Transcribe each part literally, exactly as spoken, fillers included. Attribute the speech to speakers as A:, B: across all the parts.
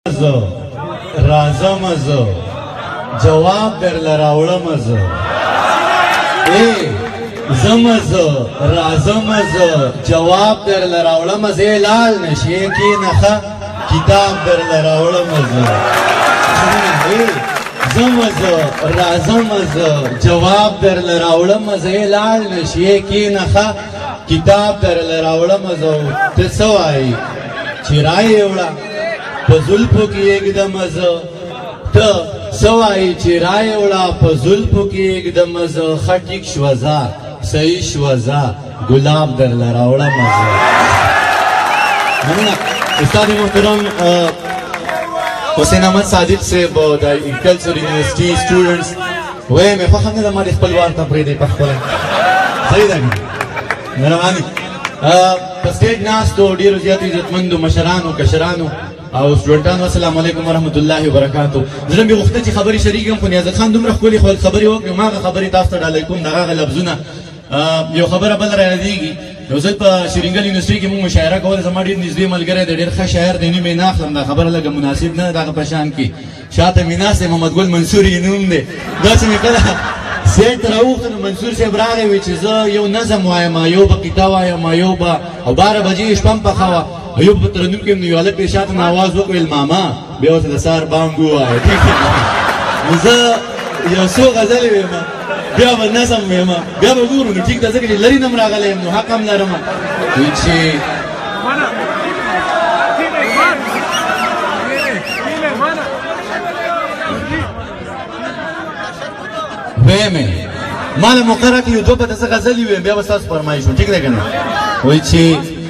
A: رازم زه جواب درله راوړم زه ای زم زه رازم زه جواب درله راوړم زه لال نشې کښېنه ښه کتاب درله راوړم زه زم زه رازم زه جواب درله راوړم زه لال نشې کښېنه ښه کتاب درله راوړم زه ته څه وایې چې رایې وړه په زلفو کې یږدم زه ته څه وایې چې رایې وړه په زلفو کې یږدم زه ښه ټیک شوه ځه صحیح شوه ځه ګلاب درله راوړم زه مننه استاد محترم حسین احمد صادق صاحب د اګریکلچر یونیورسټي سټوډنټس وایم یې خوښه نه ده ما دې خپل وار ته پرېږدئ په خپله صحیح ده مهرباني په سټیج ناستو ډېرو زیاتو عزتمندو مشرانو کشرانو او سټوډنټانو السلام علیکم ورحمت الله وبرکاتو زړه مې غوښته چې خبرې شریکم خو نیازت خان دومره ښکلې خبرې وکړې هماغه خبرې تاسو ته ډالۍ کوم د هغه لفظونه یو خبره بله رایادېږي یو ځل په شرینګل یونیورسټي کې موږ مشاعره کوله زما ډېر نږدې ملګری دی ډېر ښه شاعر دی نوم یې نه اخلم دا خبره لږه مناسب نه ده د هغه په شان کې شاته مې ناست دی محمد ګل منصور یې نوم دی داسې مې کله سیټ ته راوغوښته نو منصور صاحب راغی وی چې زه یو نظم وایم یو به قطعه وایم یو به او باره بجې شپه هم پخه وه یو په ترنم کې نو یو هلک یې شاته نه اواز وکړل ماما بیا ورته د سهار بانګ ووایه نو زه یو څو غزلې ویم بیا به نظم ویم بیا به ګورو نو ټیک ده ځکه چې لرې نه م راغلی یم نو حق هم لرم وی چې ویمې ما له مقرره کې یو دوه پته څه غزلې ویم بیا به ستاسو فرمایش وم ټیک دی که نه وایي چې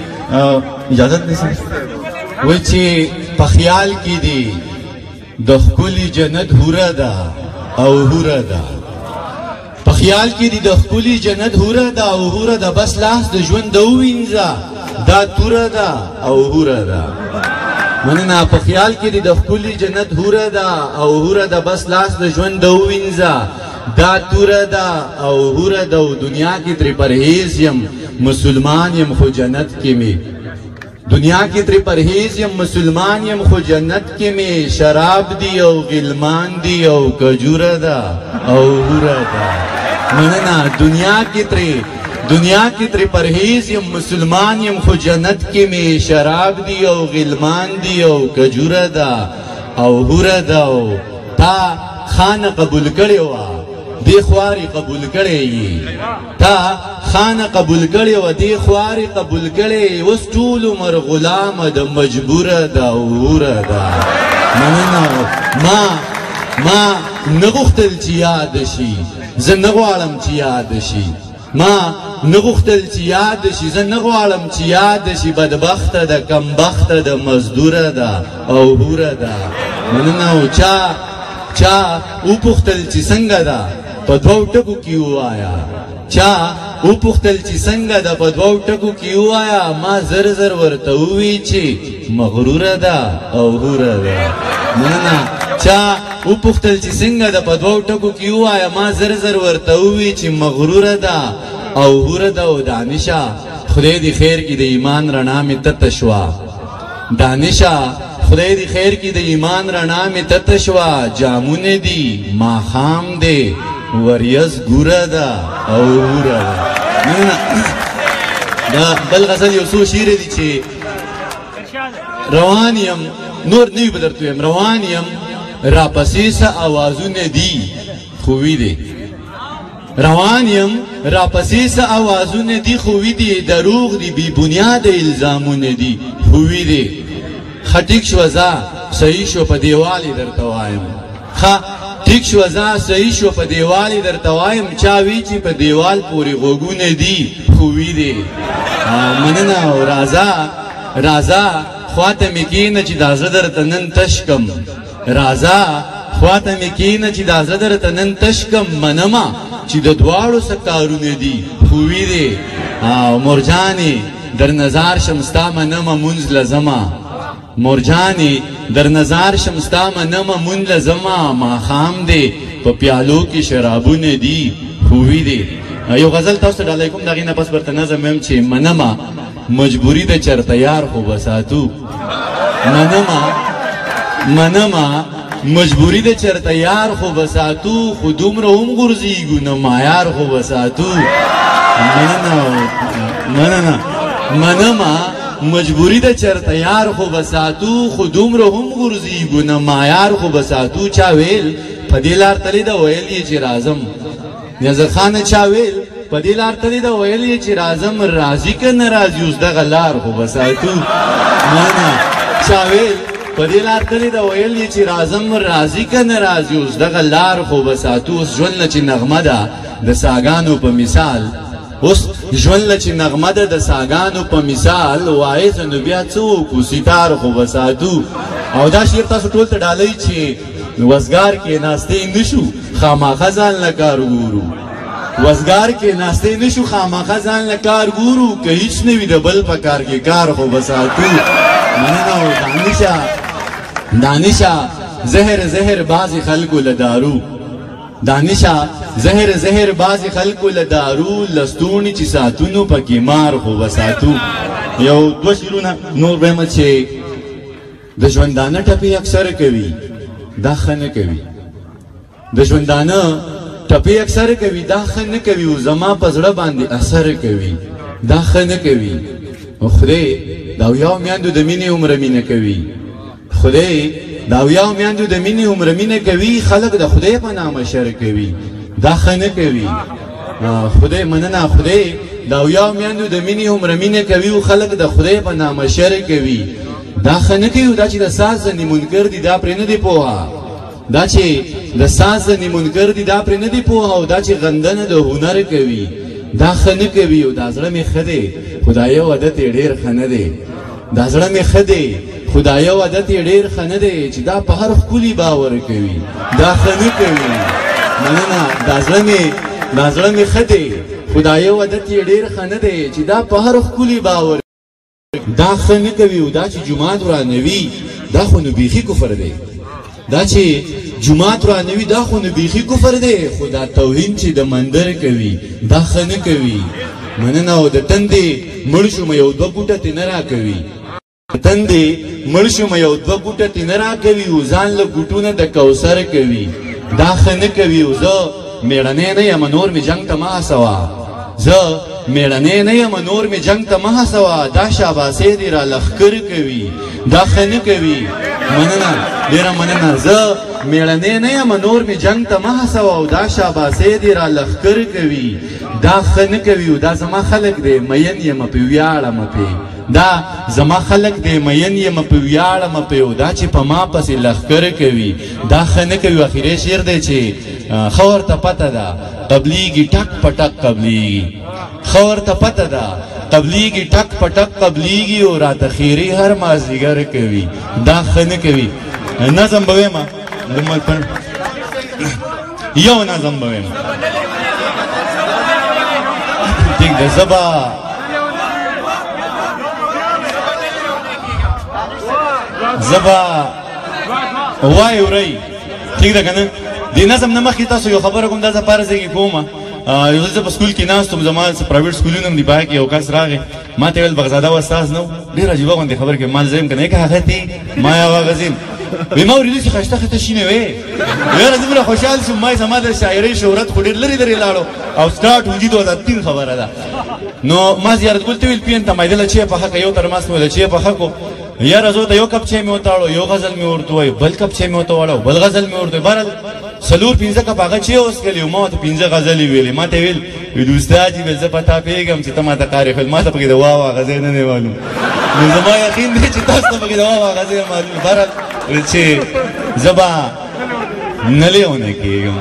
A: اجازت نیسم وایي چې په خیال کې دي د ښکلي جنت هوره ده او هوره ده په خیال کې دي د ښکلي جنت هوره ده او هوره ده بس لاس د ژوند د ووینځه دا توره ده او هوره ده مننه په خیال کې دي د ښکلي جنت هوره ده او هوره ده بس لاس د ژوند د ووینځه دا توره ده او هوره ده او دنیا کې ترې پرهیز یم مسلمان یم خو جنت کې مې دنیا کې ترې پرهیز یم مسلمان یم خو جنت کې مې شراب دی او غلمان دی او کجوره ده او هوره ده مننه دنیا کې ترې دنیا کې ترې پرهیز یم مسلمان یم خو جنت کې مې شراب دی او غلمان دی او کجوره ده او هوره ده او تا خانه قبول کړې وه دی خواری قبول کړی تا خانه قبول کړی و دی خواری قبول کړی اوس ټول عمر غلامه د مجبوره ده او هوره ده مننه ما ما نه غوښتل چې یاد شي زه نه غواړم چې یاد شي ما نه غوښتل چې یاد شي زه نه غواړم چې یاد شي بدبخته ده کمبخته ده مزدوره ده او هوره ده مننه او چا چا وپوښتل چې څنګه ده په دوو ټکو کې ووایه چا وپوښتل چې څنګه ده په دوو ټکو کې ووایه ما زر زر ورته ووی چې مغروره ده او هوره ده مننه چا وپوښتل چې څنګه ده په دوو ټکو کې ووایه ما زر زر ورته ووی چې مغروره ده او هوره ده او دانشه خدای دې خیر کې د ایمان رڼا مې تته شوه دانشه خدای دې خیر کې د ایمان رڼا مې تته شوه جامونه دي ماښام دی وریځ ګوره ده او هوره ده دا بل غزل یو څو شعرې دي چې روان یم نور نه وي به درته ویم روان یم راپسې څه اوازونه دي خو وي دي روان یم راپسې څه اوازونه دي خو وي دي دروغ دي بې بنیاده الزامونه دي خو وي دي ښه ټیک شوه ځه صحیح شو په دیوال یې درته وایم ښه ټیک شوه ځه صحیح شو په دیوال یې درته وایم چا وی چې په دیوال پورې غوږونه دي خو وي دي مننه او راځه راځه خواته مې کښېنه چې دا زه درته نن تش کم راځه خواته مې کښېنه چې دا زه درته نن تش کم منمه چې د دواړو څه کارونه دي خو وي دي او مرجانې در نظار شم ستا منمه مونځ لزمه مرجانی در نظار شمستا منم مون لزما ماخام دی په پیالو کې شرابونه دي خووی دی یو غزل تاسو ډالۍ کوم دغې نه پس برته نظم ویم چې منمه مجبوری د چرته یار خو بساتو منمه منما مجبوری د چرته یار خو بساتو خو دومره هم غورځېږو نه معیار خو بساتو مننه مننه منما مجبوری د چرته یار خو بساتو خو دومره هم غورځېږو نه معیار خو بساتو چا ویل په دې لار تللی ده ویل یې چې راځم نیازر خان چا ویل په دې لار تللی ده ویل یې چې راځم راځي که نه راځي اوس دغه لار خو بساتو مننه چا ویل په دې لار تللی ده ویل یې چې راځم راځي که نه راځي اوس دغه لار خو بساتو اوس ژوند نه چې نغمه ده د ساګانو په مثال اوس ژوند نه چې نغمه ده د ساګانو په مثال وایې نو بیا څه وکړو ستار خو بساتو او دا شعر تاسو ټول ته ډالئ چې وزګار کې ناستې نه شو خامخا ځان له کار ګورو وزګار کې ناستې نه شو خامخا ځان له کار ګورو که هیڅ نه وي د بل په کار کې کار خو بساتو مننه او دانشه دانشه زهر زهر بعضې خلکو له دارو دانشه زهر زهر بعضې خلکو له دارو لستوڼي چې ساتونو پکې مار خو بساتو یو دوه شعرونه نور به یم چې د ژوندانه ټپې اکثر کوي دا ښه نه کوي د ژوندانه ټپې اکثر کوي دا ښه نه کوي او زما په زړه باندې اثر کوي دا ښه نه کوي او خدای د اویاو میندو د مینې عمره مینه کوي خدای د اویاو میندو د مینې عمره مینه کوي خلک د خدای په نامه شر کوي دا ښه نه کوي خدای مننه خدای د اویاو میندو د مینې عمره مینه کوي او خلک د خدای په نامه شر کوي دا ښه نه کوي دا چې د ساز ځنې منکر دي دا پرې نه دی پوهه دا چې د ساز ځنې منکر دي دا پرې نه دی پوهه او دا چې غندنه د هنر کوي دا ښه نه کوي او دا زړه مې ښه دی خدایه عادت یې ډېر ښه نه دی دا زړه مې ښه دی خدایه عادت یې ډېر ښه نه دی چې دا په هر ښکلي باور کوي دا ښه نه کوي مننه دا زړه مې دا زړه مې ښه دی خدایه عادت یې ډېر ښه نه دی چې دا په هر ښکلي باور دا ښه نه کوي او دا چې جومات ورانوي دا خو نو بیخي کفر دی دا چې جومات رانوي دا خو نو بیخي کفر دی خو دا توهین چې د مندر کوي دا ښه نه کوي مننه او د تندې مړ شوم یو دوه ګوټه ترې نه راکوي د تندې مړ شوم یو دوه ګوټه ترې نه راکوي او ځان له ګوټونه د کوثر کوي دا ښه نه کوي او زه مېړنی نه یم نور مې جنګ ته مه هڅوه زه مېړنی نه یم نور مې جنګ ته مه هڅوه دا شاباسۍ دې را لښکر کوي دا ښه نه کوي مننه ډېره مننه زه مېړنی نه یم نور مې جنګ ته مه هڅوه او دا شاباسۍ دې را لښکر کوي دا ښه نه کوي او دا زما خلک دی مین یم پې ویاړم پې دا زما خلک دی مین یم پې ویاړم پې او دا چې په ما پسې لښکر کوي دا ښه نه کوي اخري شعر دی چې ښه ورته پته ده قبلیږي ټک په ټک قبلیږي ښه ورته پته ده قبلیږي ټک په ټک قبلیږي او راته خیري هر مازدیګر کوي دا ښه نه کوي نظم به ویمه یو نظم به ویمه ټیک ده زه به زه به وای ورئ ټیک ده که نه دې نظم نه مخکې تاسو یو خبره کوم دا زه پاره ځای کې کومه یو ځل زه په سکول کې ناست وم زما پرایویټ سکولونه هم دي په هغه کې یو کس راغی ما ته ویل بغزاده و استاذ نه و ډېر عجیبه غوندې خبره کوي ما زه یم که نه که هغه تې ما یې هغه غزیم وی ما اورېدل چې ښایسته ښایسته شینې وې یاره دومره خوشحال شوم ما یې زما د شاعرۍ شهرت خو ډېر لرې لرې لاړو او سټارټ وجي دو هزار تین خبره ده نو ما زیارت ګل ته ویل پین ته مایده له چای پخه که یو ترماس مې له چای پخه کو یاره زه ته یو کپ چای مې وتاړو یو غزل مې ورته ووایو بل کپ چای مې ورته واړو بل غزل مې ورته بهرحال څلور پنځه کپ هغه چای وڅښلې او ما ورته پنځه غزلې ویلې ما ته ویل ویل استاد جي ویل زه په تا پوهېږم چې ته ما ته قاري ښول ما ته پکې د وا وا غزل نه دی معلوم نو زما یقین دی چې تاسو ته پکې د وا وا غزل معلوم بهرحال ویل چې زه به نه لیونه کېږم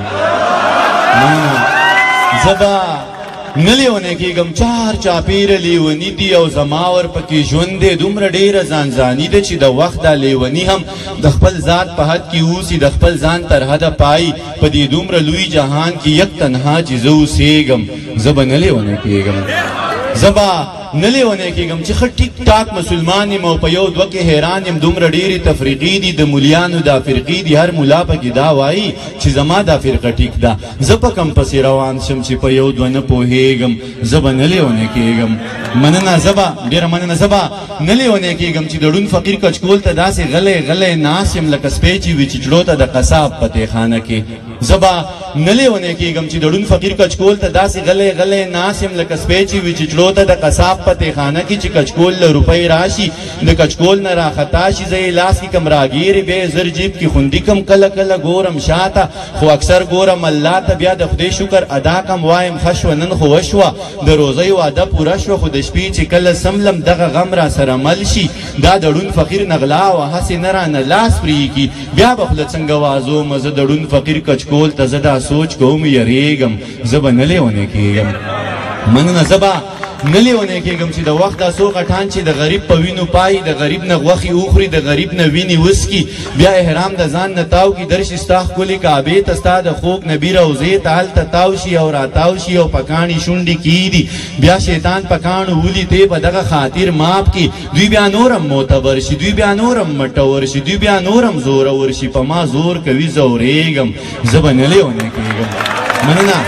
A: زه به نه لیونه کېږم چار چاپېره لیوني دي او زما ورپکې ژوند دی دومره ډېره ځانځاني ده چې د وخت دا لیوني هم د خپل ذات په حد کې اوسي د خپل ځان تر حده پایي په دې دومره لوی جهان کې یک تنها چې زه اوسېږم زه به نه لیونه کېږم زبا نلیونه کېږم چې ښه ټیک ټاک مسلمان یم او په یو دوه کې حیران یم دومره ډېرې تفریقې دي د مولیانو دا فرقې دي هر ملا پکې دا وایي چې زما دا فرقه ټیک ده زه په کم پسې روان شم چې په یو دوه نه پوهېږم زه به نلیونه کېږم مننه زه به ډېره مننه زه به نلیونه کېږم چې د ړوند فقیر کچکول ته داسې غلی غلی ناست یم لکه سپی چې وي چې چړو ته د قصاب په تېخانه کې زه به نلیونه کېږم چې د ړوند فقیر کچکول ته داسې غلی غلی ناست یم لکه سپی چې وي چې چړو ته د قصاب په تېخانه کې چې کچکول له روپۍ راشي د کچکول نه راخطا شي زه یې لاس کې کم راګیرې بیا یې زر جیب کې خوندي کم کله کله ګورم شاته خو اکثر ګورم الله ته بیا د خدای شکر ادا کم وایم ښه شوه نن خو وشوه د روزۍ واده پوره شوه خو د شپې چې کله سملم دغه غم را سره مل شي دا د ړوند فقیر نغلا وه هسې نه رانه لاس پرېږي بیا به خوله څنګه وازومه زه د ړوند فقیر کچکول ته زه دا سوچ کوم یریږم زه به نه لیونی کېږم مننه زه به نلیونه کېږم چې د وخت دا څو غټان چې د غریب په وینو پای د غریب نه غوښې وخوري د غریب نه وینې وسکي بیا احرام د ځان نه تاو کي درشي ستا ښکلې کعبې ته ستا د خوږ نبي روضې ته هلته تاو شي او راتاو شي او پکاڼې شونډې کېږدي بیا شیطان پکاڼو ولي تی په دغه خاطر ماپ کي دوی بیا نورم معتبر شي دوی بیا نورم مټور شي دوی بیا نورم زورور شي په ما زور کوي زورېږم زه به نلیونه کېږم مننه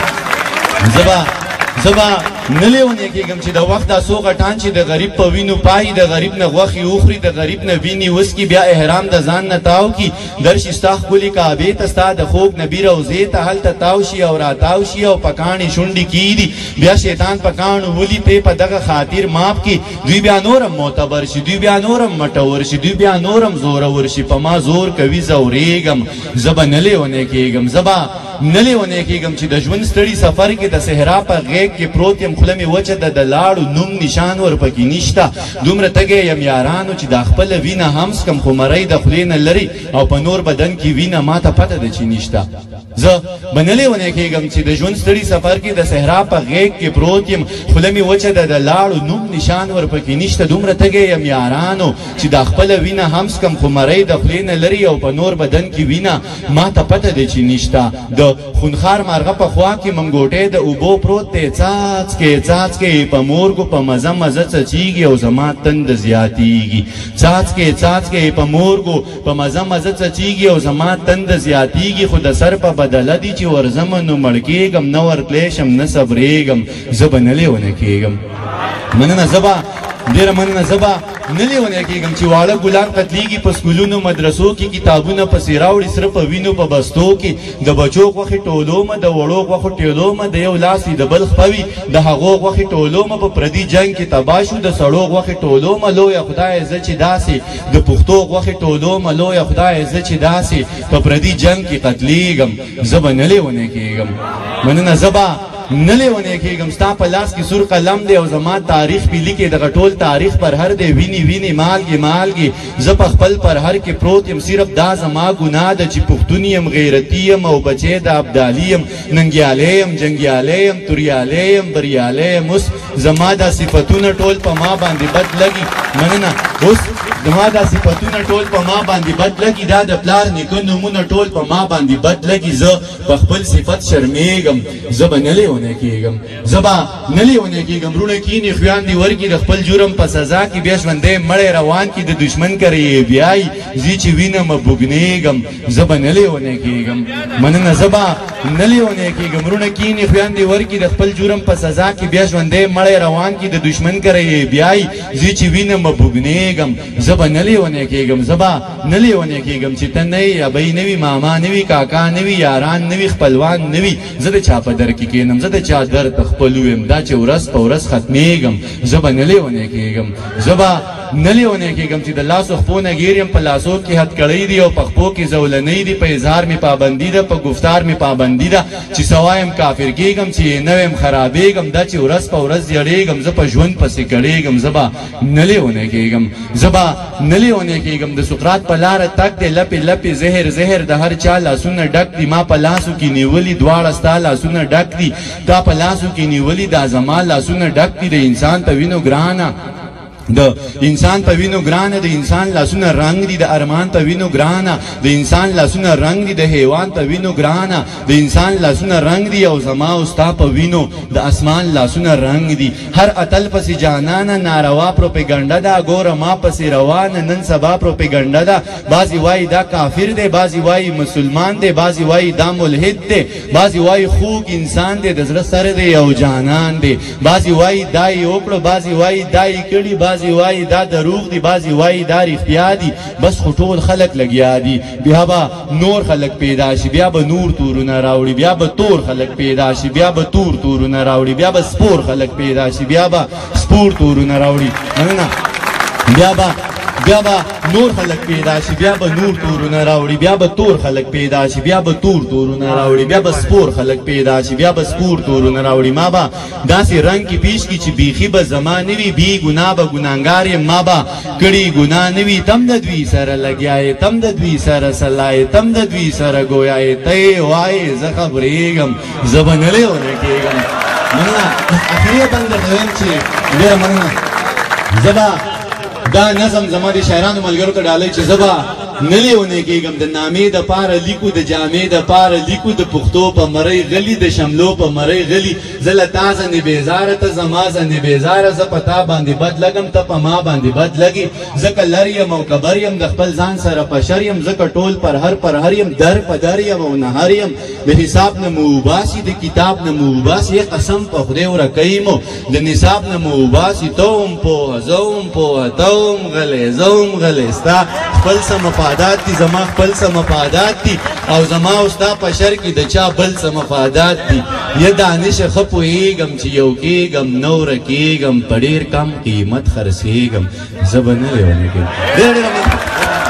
A: زه به زه به نلیونه کېږم چې د وخت دا څو غټان چې د غریب په وینو پای د غریب نه غوښې وخوري د غریب نه وینې وسکي بیا احرام د ځان نه تاو کي درشي ستا ښکلې کعبې ته ستا د خوږ نبي روضې ته هلته تاو شي او راتاو شي او پکاڼې شونډې کېږدي بیا شیطان پکاڼو ولي تی په دغه خاطر ماپ کي دوی بیا نورم معتبر شي دوی بیا نورم مټور شي دوی بیا نورم زورور شي په ما زور کوي زورېږم زه به نلیونه کېږم زه به نلیونه کېږم چې د ژوند ستړي سفر کې د صحرا په غیږ کې پروت یم خوله مې وچه ده د لاړو نوم نشان ورپکې نشته دومره تږی یم یارانو چې دا خپله وینه هم څکم خو مرۍ د خولې نه لرې او په نور بدن کې وینه ما ته پته ده چې نشته زه به نلیونه کېږم چې د ژوند ستړي سفر کې د صحرا په غیږ کې پروت یم خوله مې وچه ده د لاړو نوم نشان ورپکې نشته دومره تږی یم یارانو چې دا خپله وینه هم څکم خو مرۍ د خولې نه لرې او په نور بدن کې وینه ما ته پته ده چې نشته د خونخار مارغه په خوا کې منګوټی د اوبو پروت دی څاڅکې څاڅکې په مورګو په مزه مزه څڅېږي او زما تنده زیاتېږي څاڅکې څاڅکې په مورګو په مزه مزه څڅېږي او زما تنده زیاتېږي خو د سر په بدله دي چې ورځمه نو مړ کېږم نه ورتلی شم نه صبرېږم زه به نه لیونه کېږم مننه زه به ډېره مننه زه به نلیونه کېږم چې واړه ګلان قتلیږي په سکولونو مدرسو کې کتابونه پسې راوړي سره په وینو په بستو کې د بچو غوښې ټولومه د وړو غوښو ټولومه د یو لاس د بل خپوي د هغو غوښې ټولومه په پردي جنګ کې تباه شو د سړو غوښې ټولومه لویه خدایه زه چې داسې د پښتو غوښې ټولومه لویه خدایه زه چې داسې په پردي جنګ کې قتلیږم زه به نلیونه کېږم مننه زه به نلیونه کېږم ستا په لاس کې سور قلم دی او زما تاریخ پې لیکې دغه ټول تاریخ پر هر دی ویني ویني مالګې مالګې زه په خپل پر هر کې پروت یم صرف دا زما ګناه ده چې پښتون یم غیرتي یم او بچی د ابدالي یم ننګیالی یم جنګیالی یم توریالی یم بریالی یم اوس زما دا صفتونه ټول په ما باندې بد لګي مننه اوس زما دا صفتونه ټول په ما باندې بد لګي دا د پلار نیکه نومونه ټول په ما باندې بد لګي زه په خپل صفت شرمېږم زه به نلیونه کېږم زه به نلیونه کېږم وروڼه کښېني خویاندې ورکړي د خپل جرم په سزا کې بیا ژوندی مړی روان کړي د دشمن کره یې بیایي زه چې وینم بوږنېږم زه به نلیونه کېږم مننه زه به نلیونه کېږم وروڼه کښېني خویاندې ورکړي د خپل جرم په سزا کې بیا ژوندی مړی روان کړي د دشمن کره یې بیایي زه چې وینم بوږنېږم زه به نلیونه کېږم زه به نلیونه کېږم چې ته نه یې ابۍ نه وي ماما نه وي کاکا نه وي یاران نه وي خپلوان نه وي زه د چا په در کې کښېنم زه د چا در ته خپل ویم دا چې ورځ په ورځ ختمېږم زه به نلیونه کېږم زه به نلیونه کېږم چې د لاسو خپو نه ګیر یم په لاسو کې هتکړۍ دي او په خپو کې زولنۍ دي په اظهار مې پابندي ده په گفتار مې پابندي ده چې سوایم کافر کېږم چې نه ویم خرابېږم دا چې ورځ په ورځ زیړېږم زه په ژوند پسې کړېږم زه به نلیونه کېږم زه به نلیونه کېږم د سقراط په لاره تک دی لپې لپې زهر زهر د هر چا لاسونه ډک دي ما په لاسو کې نیولي دواړه ستا لاسونه ډک دي تا په لاسو کې نیولي دا زما لاسونه ډک دي د انسان په وینو ګرانه د انسان په وینو ګرانه د انسان لاسونه رنگ دي د ارمان په وینو ګرانه د انسان لاسونه رنگ دي د حیوان په وینو ګرانه د انسان لاسونه رنگ دي او زما او ستا په وینو د اسمان لاسونه رنگ دي هر اتل پسې جانانه ناروا پروپاګاندا دا ګوره ما پسې روانه نن سبا پروپاګاندا دا بعضی وایي دا کافر دی بعضی وایي مسلمان دی بعضی وایي دا ملحد دی بعضی وایي خوږ انسان دی د زړه سره دی او جانان دی بعضی وایي دا یې وکړو بعضی وایي دا یې کړي بعضی وایي دا دروغ دی بعضی وایي دا رښتیا دي بس خو ټول خلک لګیا دي بیا به نور خلک پیدا شي بیا به نور تورونه راوړي بیا به تور خلک پیدا شي بیا به تور تورونه راوړي بیا به سپور خلک پیدا شي بیا به سپور تورونه راوړي نه نه بیا به بیا به نور خلک پیدا شي بیا به نور تورونه راوړي بیا به تور خلک پیدا شي بیا به تور تورونه راوړي بیا به سپور خلک پیدا شي بیا به سپور تورونه راوړي ما به داسې رنګ کې پیش کی چې بیخي به زما نه وي بی ګناه به ګناهګار یم ما به کړي ګناه نه وي تم د دوی سره لګیا یې تم د دوی سره سلا یې تم د دوی سره ګویا یې ته یې وایې زه خبرېږم زه به نه لیونی کېږم مننه اخري بند درته ویم چې ډېره مننه زه به دا نظم زما د شاعرانو ملګرو ته ډالۍ چې زه به نه لیونی کېږم د نامې دپاره لیکو د جامې دپاره لیکو د پښتو په مرۍ غلي د شملو په مرۍ غلي زه له تا ځنې بېزاره ته زما ځنې بېزاره زه په تا باندې بد لګم ته په ما باندې بد لګي ځکه لر یم او کبر یم د خپل ځان سره پشر یم ځکه ټول پر هر پر هر یم در په در یم او نهر یم د حساب نه مو وباسي د کتاب نه مو وباسي قسم په خدای ورکوي مو د نصاب نه مو وباسي ته هم پوهه زه هم پوهه ته هم غلی زه هم غلی ستا خپل څه مفادات دي زما خپل څه مفادات دي او زما او ستا په شر کې د چا بل څه مفادات دي یا دانش ښه پوهېږم چې یو کېږم نه ورکېږم په ډېر کم قیمت خرڅېږم زه به نه لیونی کېږم